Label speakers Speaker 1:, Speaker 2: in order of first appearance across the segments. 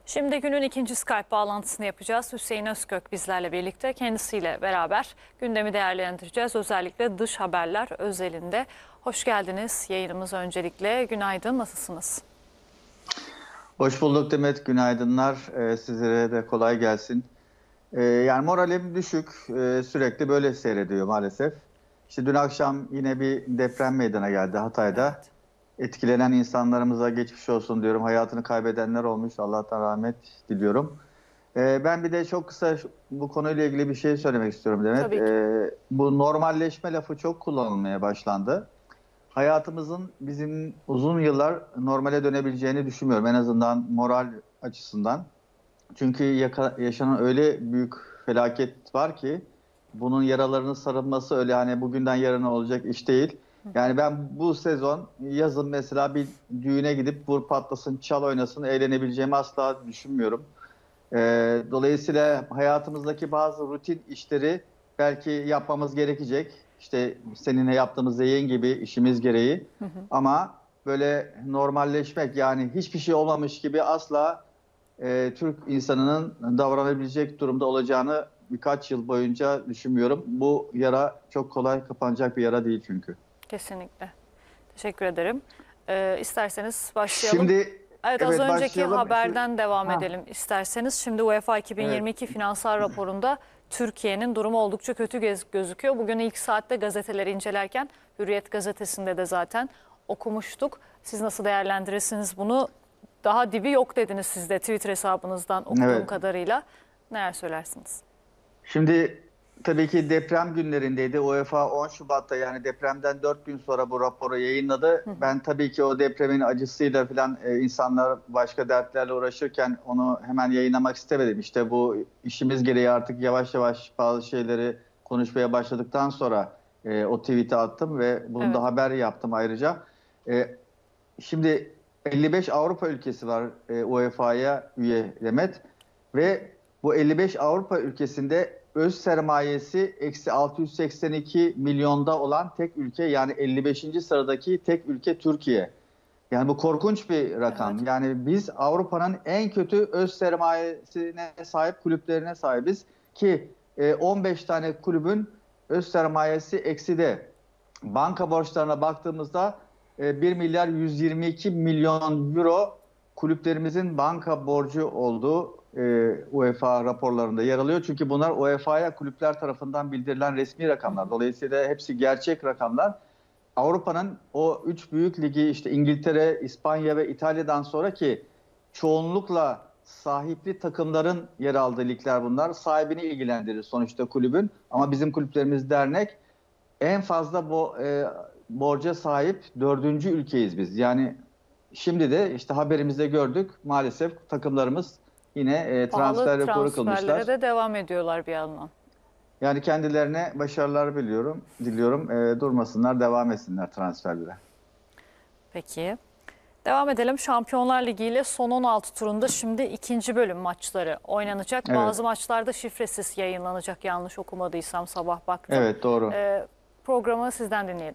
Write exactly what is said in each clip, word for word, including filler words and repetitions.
Speaker 1: Şimdi günün ikinci Skype bağlantısını yapacağız. Hüseyin Özkök bizlerle birlikte, kendisiyle beraber gündemi değerlendireceğiz. Özellikle dış haberler özelinde. Hoş geldiniz yayınımız öncelikle. Günaydın, nasılsınız?
Speaker 2: Hoş bulduk Demet, günaydınlar. Ee, sizlere de kolay gelsin. Ee, yani moralim düşük, ee, sürekli böyle seyrediyor maalesef. İşte dün akşam yine bir deprem meydana geldi Hatay'da.
Speaker 1: Evet.
Speaker 2: Etkilenen insanlarımıza geçmiş olsun diyorum. Hayatını kaybedenler olmuş, Allah'tan rahmet diliyorum. Ee, ben bir de çok kısa bu konuyla ilgili bir şey söylemek istiyorum Demet.
Speaker 1: Tabii ki.
Speaker 2: Ee, bu normalleşme lafı çok kullanılmaya başlandı. Hayatımızın bizim uzun yıllar normale dönebileceğini düşünmüyorum. En azından moral açısından. Çünkü yaka, yaşanan öyle büyük felaket var ki bunun yaralarının sarılması öyle hani bugünden yarına olacak iş değil. Yani ben bu sezon yazın mesela bir düğüne gidip vur patlasın, çal oynasın, eğlenebileceğimi asla düşünmüyorum. Ee, dolayısıyla hayatımızdaki bazı rutin işleri belki yapmamız gerekecek. İşte seninle yaptığımız yayın gibi işimiz gereği.
Speaker 1: Hı hı.
Speaker 2: Ama böyle normalleşmek yani hiçbir şey olmamış gibi asla e, Türk insanının davranabilecek durumda olacağını birkaç yıl boyunca düşünmüyorum. Bu yara çok kolay kapanacak bir yara değil çünkü.
Speaker 1: Kesinlikle. Teşekkür ederim. Ee, isterseniz başlayalım.
Speaker 2: Şimdi
Speaker 1: Evet, az
Speaker 2: evet
Speaker 1: önceki
Speaker 2: başlayalım.
Speaker 1: haberden devam
Speaker 2: Ha,
Speaker 1: edelim isterseniz. Şimdi UEFA
Speaker 2: evet.
Speaker 1: iki bin yirmi iki finansal raporunda Türkiye'nin durumu oldukça kötü gez- gözüküyor. Bugün ilk saatte gazeteleri incelerken Hürriyet gazetesinde de zaten okumuştuk. Siz nasıl değerlendirirsiniz bunu? Daha dibi yok dediniz siz de Twitter hesabınızdan okuduğum
Speaker 2: Evet.
Speaker 1: kadarıyla. Neler söylersiniz?
Speaker 2: Şimdi tabii ki deprem günlerindeydi. UEFA on Şubat'ta yani depremden dört gün sonra bu raporu yayınladı.
Speaker 1: Hı hı.
Speaker 2: Ben tabii ki o depremin acısıyla falan e, insanlar başka dertlerle uğraşırken onu hemen yayınlamak istemedim. İşte bu işimiz gereği artık yavaş yavaş bazı şeyleri konuşmaya başladıktan sonra e, o tweet'i attım ve bunu
Speaker 1: Evet.
Speaker 2: da haber yaptım ayrıca. E, Şimdi elli beş Avrupa ülkesi var e, U E F A'ya üye Demet ve bu elli beş Avrupa ülkesinde öz sermayesi eksi altı yüz seksen iki milyonda olan tek ülke yani elli beşinci sıradaki tek ülke Türkiye. Yani bu korkunç bir
Speaker 1: Evet.
Speaker 2: rakam. Yani biz Avrupa'nın en kötü öz sermayesine sahip kulüplerine sahibiz ki e, on beş tane kulübün öz sermayesi ekside. Banka borçlarına baktığımızda e, bir milyar yüz yirmi iki milyon euro kulüplerimizin banka borcu olduğu e, UEFA raporlarında yer alıyor. Çünkü bunlar UEFA'ya kulüpler tarafından bildirilen resmi
Speaker 1: Hı
Speaker 2: rakamlar.
Speaker 1: hı.
Speaker 2: Dolayısıyla hepsi gerçek rakamlar. Avrupa'nın o üç büyük ligi işte İngiltere, İspanya ve İtalya'dan sonraki çoğunlukla sahipli takımların yer aldığı ligler bunlar. Sahibini ilgilendirir sonuçta kulübün. Ama bizim kulüplerimiz dernek. En fazla bu e, borca sahip dördüncü ülkeyiz biz. Yani şimdi de işte haberimizde gördük maalesef takımlarımız yine e,
Speaker 1: Pahalı
Speaker 2: transfer rekoru
Speaker 1: transferlere
Speaker 2: kılmışlar.
Speaker 1: de devam ediyorlar bir yandan.
Speaker 2: Yani kendilerine başarılar biliyorum, diliyorum. E, durmasınlar, devam etsinler transferlere.
Speaker 1: Peki. Devam edelim. Şampiyonlar Ligi ile son on altı turunda şimdi ikinci bölüm maçları oynanacak.
Speaker 2: Evet,
Speaker 1: Bazı maçlarda şifresiz yayınlanacak, yanlış okumadıysam sabah baktım.
Speaker 2: evet doğru.
Speaker 1: Ee, programı sizden dinleyelim.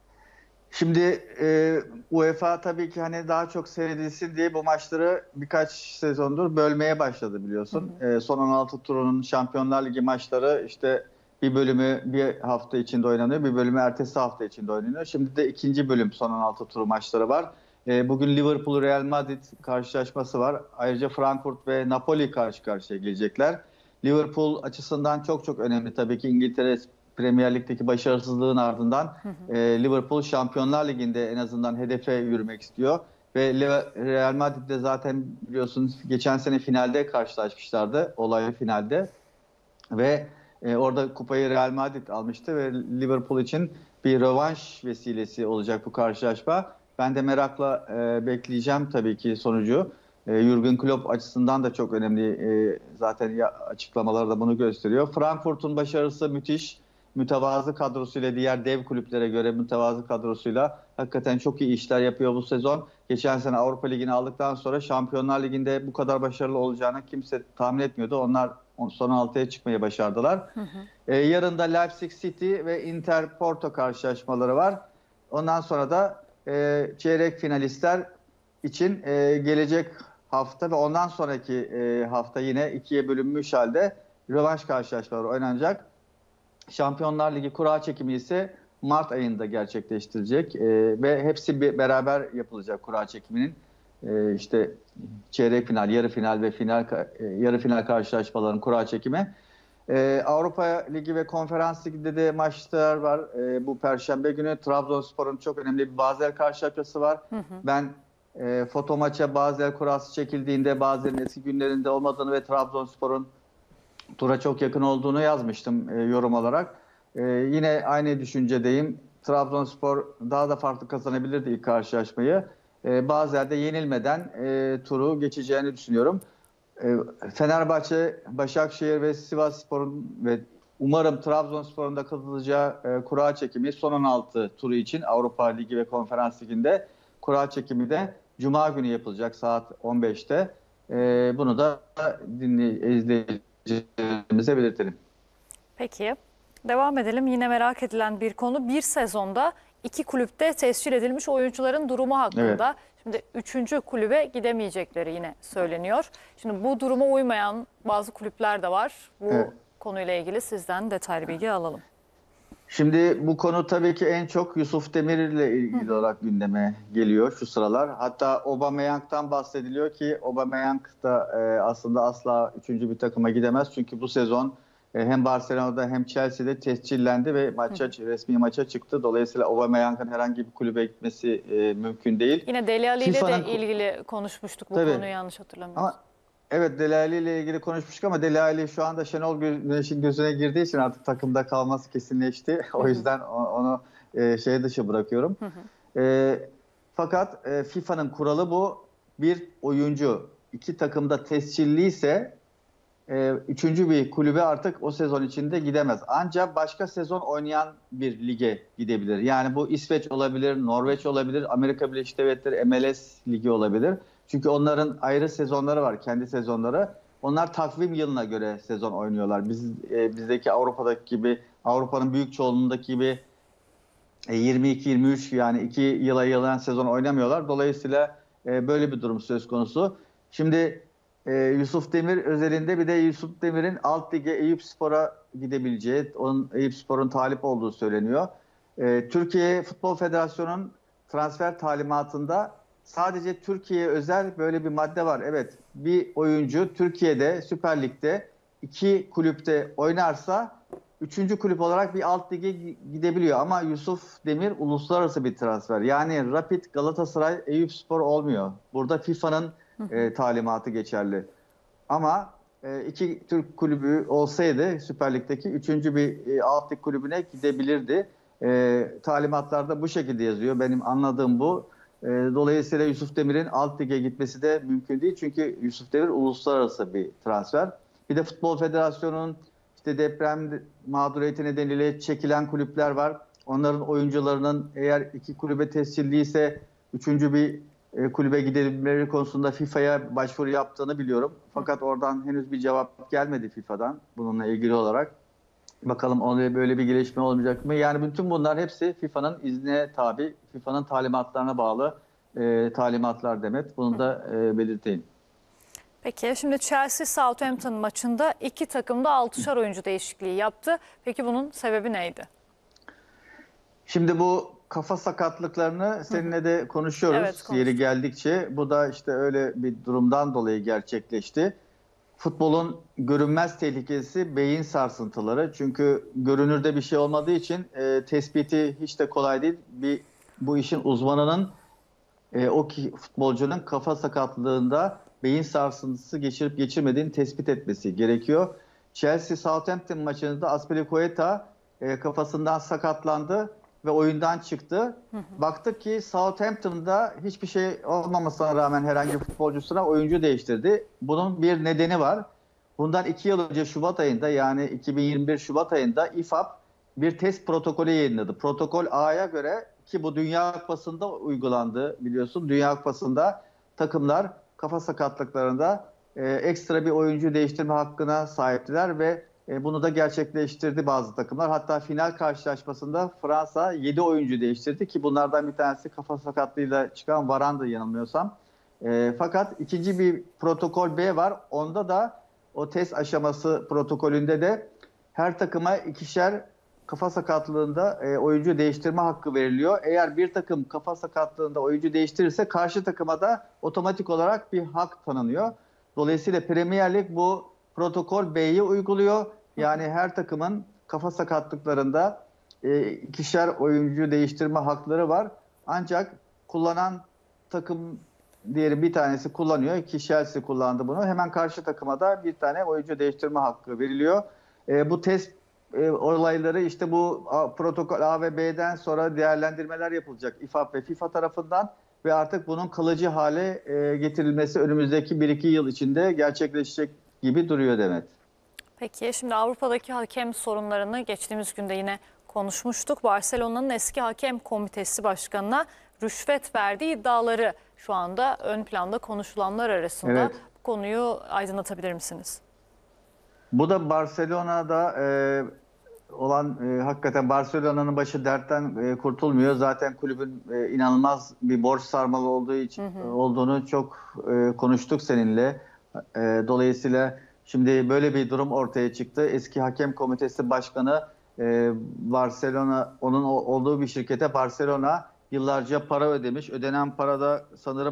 Speaker 2: Şimdi e, UEFA tabii ki hani daha çok seyredilsin diye bu maçları birkaç sezondur bölmeye başladı
Speaker 1: Hı
Speaker 2: biliyorsun.
Speaker 1: hı.
Speaker 2: E, son on altı turunun Şampiyonlar Ligi maçları işte bir bölümü bir hafta içinde oynanıyor, bir bölümü ertesi hafta içinde oynanıyor. Şimdi de ikinci bölüm son on altı turu maçları var. E, bugün Liverpool Real Madrid karşılaşması var. Ayrıca Frankfurt ve Napoli karşı karşıya gelecekler. Liverpool açısından çok çok önemli tabii ki İngiltere Premier Lig'deki başarısızlığın ardından
Speaker 1: Hı hı.
Speaker 2: e, Liverpool Şampiyonlar Ligi'nde en azından hedefe yürümek istiyor. Ve Real Madrid'de zaten biliyorsunuz geçen sene finalde karşılaşmışlardı, olaylı finalde. Ve e, orada kupayı Real Madrid almıştı ve Liverpool için bir rövanş vesilesi olacak bu karşılaşma. Ben de merakla e, bekleyeceğim tabii ki sonucu. E, Jürgen Klopp açısından da çok önemli. E, zaten ya, açıklamaları da bunu gösteriyor. Frankfurt'un başarısı müthiş. Mütevazı kadrosuyla diğer dev kulüplere göre mütevazı kadrosuyla hakikaten çok iyi işler yapıyor bu sezon. Geçen sene Avrupa Ligi'ni aldıktan sonra Şampiyonlar Ligi'nde bu kadar başarılı olacağını kimse tahmin etmiyordu. Onlar son altıya çıkmayı başardılar.
Speaker 1: Hı hı.
Speaker 2: Ee, yarın da Leipzig City ve Inter Porto karşılaşmaları var. Ondan sonra da e, çeyrek finalistler için e, gelecek hafta ve ondan sonraki e, hafta yine ikiye bölünmüş halde rövanş karşılaşmaları oynanacak. Şampiyonlar Ligi kura çekimi ise Mart ayında gerçekleştirecek e, ve hepsi bir beraber yapılacak kura çekiminin. E, işte çeyrek final, yarı final ve final e, yarı final karşılaşmaların kura çekimi. E, Avrupa Ligi ve Konferans Ligi'nde de maçlar var. E, bu Perşembe günü Trabzonspor'un çok önemli bir Basel karşılaşması var. Hı hı. Ben e, foto maça Basel kurası çekildiğinde Basel'in eski günlerinde olmadığını ve Trabzonspor'un tura çok yakın olduğunu yazmıştım e, yorum olarak. E, yine aynı düşüncedeyim. Trabzonspor daha da farklı kazanabilirdi ilk karşılaşmayı. E, Basel'de yenilmeden e, turu geçeceğini düşünüyorum. E, Fenerbahçe, Başakşehir ve Sivasspor'un ve umarım Trabzonspor'un da katılacağı e, kura çekimi son on altı turu için Avrupa Ligi ve Konferans Ligi'nde kura çekimi de Cuma günü yapılacak saat on beşte. E, bunu da dinley- izleyicilerimize belirtelim.
Speaker 1: Peki, devam edelim. Yine merak edilen bir konu. Bir sezonda iki kulüpte tescil edilmiş oyuncuların durumu hakkında. Evet. Şimdi üçüncü kulübe gidemeyecekleri yine söyleniyor. Şimdi bu duruma uymayan bazı kulüpler de var. Bu evet. konuyla ilgili sizden detaylı bilgi alalım.
Speaker 2: Şimdi bu konu tabii ki en çok Yusuf Demir ile ilgili Hı. olarak gündeme geliyor şu sıralar. Hatta Aubameyang'dan bahsediliyor ki Aubameyang da e, aslında asla üçüncü bir takıma gidemez. Çünkü bu sezon e, hem Barcelona'da hem Chelsea'de tescillendi ve maça Hı. resmi maça çıktı. Dolayısıyla Aubameyang'ın herhangi bir kulübe gitmesi e, mümkün değil.
Speaker 1: Yine Dele Alli ile de ilgili konuşmuştuk bu tabii. konuyu yanlış hatırlamıyorsam. Ama
Speaker 2: evet, Dele Alli ile ilgili konuşmuştuk ama Dele Alli şu anda Şenol Güneş'in gözüne girdiği için artık takımda kalması kesinleşti. O yüzden onu e, şey dışı bırakıyorum. Hı hı. E, fakat e, FIFA'nın kuralı bu. Bir oyuncu iki takımda tescilliyse e, üçüncü bir kulübe artık o sezon içinde gidemez. Ancak başka sezon oynayan bir lige gidebilir. Yani bu İsveç olabilir, Norveç olabilir, Amerika Birleşik Devletleri M L S ligi olabilir. Çünkü onların ayrı sezonları var, kendi sezonları. Onlar takvim yılına göre sezon oynuyorlar. Biz e, bizdeki Avrupa'daki gibi, Avrupa'nın büyük çoğunluğundaki gibi e, yirmi iki yirmi üç yani iki yıla yayılan sezon oynamıyorlar. Dolayısıyla e, böyle bir durum söz konusu. Şimdi e, Yusuf Demir özelinde bir de Yusuf Demir'in alt lige Eyüpspor'a gidebileceği, onun Eyüpspor'un talip olduğu söyleniyor. E, Türkiye Futbol Federasyonu'nun transfer talimatında sadece Türkiye'ye özel böyle bir madde var. Evet, bir oyuncu Türkiye'de Süper Lig'de iki kulüpte oynarsa üçüncü kulüp olarak bir alt lige gidebiliyor. Ama Yusuf Demir uluslararası bir transfer. Yani Rapid, Galatasaray, Eyüpspor olmuyor. Burada FIFA'nın e, talimatı geçerli. Ama e, iki Türk kulübü olsaydı Süper Lig'deki üçüncü bir e, alt lig kulübüne gidebilirdi. E, talimatlarda bu şekilde yazıyor. Benim anladığım bu. Dolayısıyla Yusuf Demir'in alt lige gitmesi de mümkün değil. Çünkü Yusuf Demir uluslararası bir transfer. Bir de Futbol Federasyonu'nun işte deprem mağduriyeti nedeniyle çekilen kulüpler var. Onların oyuncularının eğer iki kulübe tescilliyse üçüncü bir kulübe gidebilmeleri konusunda FIFA'ya başvuru yaptığını biliyorum. Fakat oradan henüz bir cevap gelmedi FIFA'dan bununla ilgili olarak. Bakalım oraya böyle bir gelişme olmayacak mı? Yani bütün bunlar hepsi FIFA'nın iznine tabi, FIFA'nın talimatlarına bağlı e, talimatlar Demet. Bunu da e, belirteyim.
Speaker 1: Peki şimdi Chelsea-Southampton maçında iki takım da altışar oyuncu değişikliği yaptı. Peki bunun sebebi neydi?
Speaker 2: Şimdi bu kafa sakatlıklarını seninle de konuşuyoruz evet, yeri geldikçe. Bu da işte öyle bir durumdan dolayı gerçekleşti. Futbolun görünmez tehlikesi beyin sarsıntıları. Çünkü görünürde bir şey olmadığı için e, tespiti hiç de kolay değil. Bir bu işin uzmanının e, o ki, futbolcunun kafa sakatlığında beyin sarsıntısı geçirip geçirmediğini tespit etmesi gerekiyor. Chelsea-Southampton maçında Azpilicueta e, kafasından sakatlandı ve oyundan çıktı. Hı hı. Baktık ki Southampton'da hiçbir şey olmamasına rağmen herhangi bir futbolcusuna oyuncu değiştirdi. Bunun bir nedeni var. Bundan iki yıl önce Şubat ayında yani iki bin yirmi bir Şubat ayında İ F A B bir test protokolü yayınladı. Protokol A'ya göre ki bu Dünya Kupası'nda uygulandı biliyorsun. Dünya Kupası'nda takımlar kafa sakatlıklarında e, ekstra bir oyuncu değiştirme hakkına sahiptiler ve e, bunu da gerçekleştirdi bazı takımlar. Hatta final karşılaşmasında Fransa yedi oyuncu değiştirdi ki bunlardan bir tanesi kafa sakatlığıyla çıkan Varane'dı yanılmıyorsam. E, fakat ikinci bir protokol B var. Onda da o test aşaması protokolünde de her takıma ikişer kafa sakatlığında e, oyuncu değiştirme hakkı veriliyor. Eğer bir takım kafa sakatlığında oyuncu değiştirirse karşı takıma da otomatik olarak bir hak tanınıyor. Dolayısıyla Premier Lig bu protokol B'yi uyguluyor. Yani her takımın kafa sakatlıklarında e, ikişer oyuncu değiştirme hakları var. Ancak kullanan takım diğeri bir tanesi kullanıyor ki Chelsea kullandı bunu. Hemen karşı takıma da bir tane oyuncu değiştirme hakkı veriliyor. E, bu test e, olayları işte bu a, protokol A ve B'den sonra değerlendirmeler yapılacak İ F A B ve FIFA tarafından ve artık bunun kalıcı hale e, getirilmesi önümüzdeki bir iki yıl içinde gerçekleşecek gibi duruyor Demet.
Speaker 1: Peki şimdi Avrupa'daki hakem sorunlarını geçtiğimiz günde yine konuşmuştuk. Barcelona'nın eski hakem komitesi başkanına rüşvet verdiği iddiaları şu anda ön planda konuşulanlar arasında.
Speaker 2: Evet.
Speaker 1: Bu konuyu aydınlatabilir misiniz?
Speaker 2: Bu da Barcelona'da e, olan e, hakikaten Barcelona'nın başı dertten e, kurtulmuyor. Zaten kulübün e, inanılmaz bir borç sarmalı olduğu için hı hı. olduğunu çok e, konuştuk seninle. E, dolayısıyla şimdi böyle bir durum ortaya çıktı. Eski hakem komitesi başkanı e, Barcelona, onun olduğu bir şirkete Barcelona yıllarca para ödemiş. Ödenen para da sanırım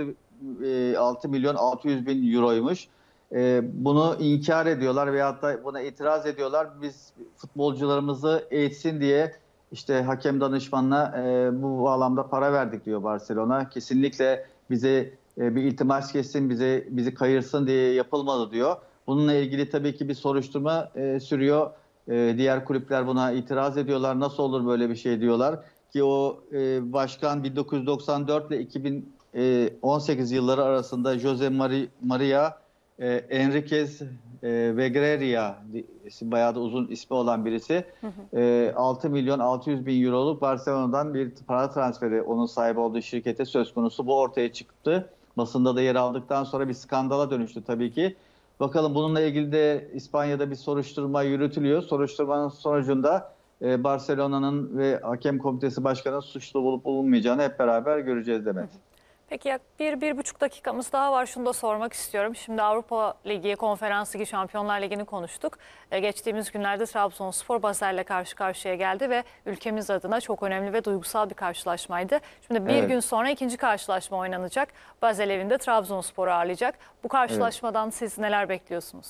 Speaker 2: altı milyon altı yüz bin euroymuş. Bunu inkar ediyorlar veyahut da buna itiraz ediyorlar. Biz futbolcularımızı eğitsin diye işte hakem danışmanına bu bağlamda para verdik diyor Barcelona. Kesinlikle bize bir iltimas kessin, bize bizi kayırsın diye yapılmadı diyor. Bununla ilgili tabii ki bir soruşturma sürüyor. Diğer kulüpler buna itiraz ediyorlar. Nasıl olur böyle bir şey diyorlar. Ki o başkan bin dokuz yüz doksan dört ile iki bin on sekiz yılları arasında Jose Maria e, Enriquez e, Negreira, bayağı da uzun ismi olan birisi, hı hı. E, altı milyon altı yüz bin euroluk Barcelona'dan bir para transferi onun sahibi olduğu şirkete söz konusu. Bu ortaya çıktı. Basında da yer aldıktan sonra bir skandala dönüştü tabii ki. Bakalım bununla ilgili de İspanya'da bir soruşturma yürütülüyor. Soruşturmanın sonucunda e, Barcelona'nın ve hakem komitesi başkanının suçlu bulup bulunmayacağını hep beraber göreceğiz Demet. Hı hı.
Speaker 1: Peki bir, bir buçuk dakikamız daha var. Şunu da sormak istiyorum. Şimdi Avrupa Ligi, Konferans Ligi, Şampiyonlar Ligi'ni konuştuk. Ee, geçtiğimiz günlerde Trabzonspor Basel'le karşı karşıya geldi ve ülkemiz adına çok önemli ve duygusal bir karşılaşmaydı. Şimdi bir evet. gün sonra ikinci karşılaşma oynanacak. Basel evinde Trabzonspor'u ağırlayacak. Bu karşılaşmadan evet. siz neler bekliyorsunuz?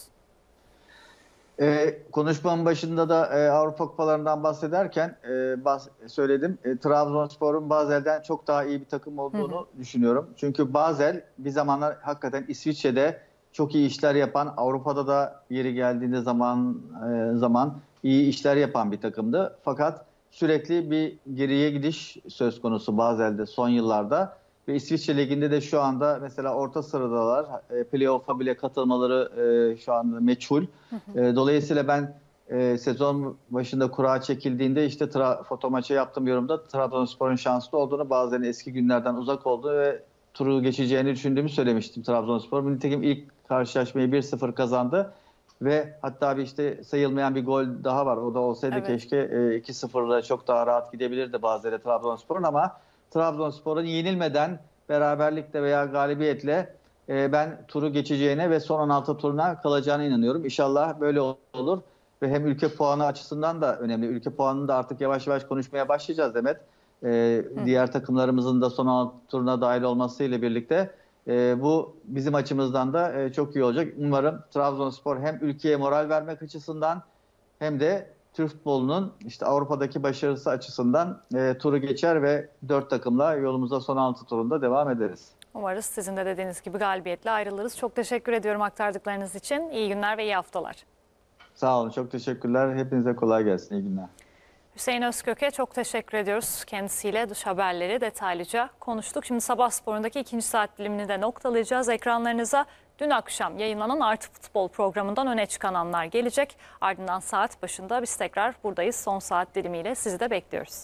Speaker 2: Ee, konuşmanın başında da e, Avrupa Kupalarından bahsederken e, bahs söyledim. E, Trabzonspor'un Basel'den çok daha iyi bir takım olduğunu hı hı. düşünüyorum. Çünkü Basel bir zamanlar hakikaten İsviçre'de çok iyi işler yapan, Avrupa'da da yeri geldiğinde zaman e, zaman iyi işler yapan bir takımdı. Fakat sürekli bir geriye gidiş söz konusu Basel'de son yıllarda. Ve İsviçre Ligi'nde de şu anda mesela orta sıradalar. E, Playoff'a bile katılmaları e, şu anda meçhul. Hı hı. E, dolayısıyla ben e, sezon başında kura çekildiğinde işte tra, foto maçı yaptığım yorumda Trabzonspor'un şanslı olduğunu, bazen eski günlerden uzak olduğu ve turu geçeceğini düşündüğümü söylemiştim Trabzonspor. Nitekim ilk karşılaşmayı bir sıfır kazandı. Ve hatta bir işte sayılmayan bir gol daha var. O da olsaydı evet. keşke e, iki sıfırla çok daha rahat gidebilirdi bazıları Trabzonspor'un ama Trabzonspor'un yenilmeden beraberlikle veya galibiyetle e, ben turu geçeceğine ve son on altı turuna kalacağına inanıyorum. İnşallah böyle olur ve hem ülke puanı açısından da önemli. Ülke puanını da artık yavaş yavaş konuşmaya başlayacağız Demet. E, diğer takımlarımızın da son on altı turuna dahil olmasıyla birlikte e, bu bizim açımızdan da e, çok iyi olacak. Umarım Trabzonspor hem ülkeye moral vermek açısından hem de Türk futbolunun işte Avrupa'daki başarısı açısından e, turu geçer ve dört takımla yolumuza son altı turunda devam ederiz.
Speaker 1: Umarız sizin de dediğiniz gibi galibiyetle ayrılırız. Çok teşekkür ediyorum aktardıklarınız için. İyi günler ve iyi haftalar.
Speaker 2: Sağ olun, çok teşekkürler. Hepinize kolay gelsin. İyi günler.
Speaker 1: Hüseyin Özkök'e çok teşekkür ediyoruz. Kendisiyle dış haberleri detaylıca konuştuk. Şimdi Sabah Spor'undaki ikinci saat dilimini de noktalayacağız. Ekranlarınıza dün akşam yayınlanan Artı Futbol programından öne çıkan anlar gelecek. Ardından saat başında biz tekrar buradayız. Son saat dilimiyle sizi de bekliyoruz.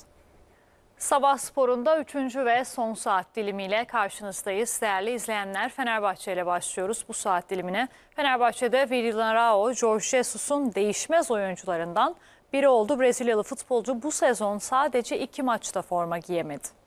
Speaker 1: Sabah Spor'unda üçüncü ve son saat dilimiyle karşınızdayız. Değerli izleyenler, Fenerbahçe ile başlıyoruz bu saat dilimine. Fenerbahçe'de Viril'Arao, Jorge Jesus'un değişmez oyuncularından biri oldu. Brezilyalı futbolcu bu sezon sadece iki maçta forma giyemedi.